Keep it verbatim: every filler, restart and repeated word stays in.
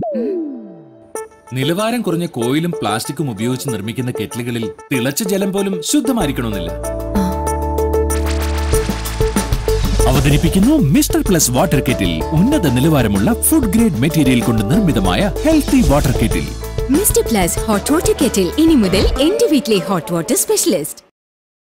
നിലവാരം കുറഞ്ഞ കോയിലും പ്ലാസ്റ്റിക്കും ഉപയോഗിച്ച് നിർമ്മിക്കുന്ന കെറ്റിലുകളിൽ തിളച്ച ജലം പോലും ശുദ്ധമായിരിക്കണമെന്നില്ല. അവതരിപ്പിക്കുന്നു മിസ്റ്റർ പ്ലസ് വാട്ടർ കെറ്റിൽ. ഉന്നത നിലവാരമുള്ള ഫുഡ് ഗ്രേഡ് മെറ്റീരിയൽ കൊണ്ട് നിർമ്മിതമായ healthy water kettle. Mister plus hot water kettle ഇനി മുതൽ എന്റെ വീട്ടിലെ ഹോട്ട് വാട്ടർ സ്പെഷ്യലിസ്റ്റ്.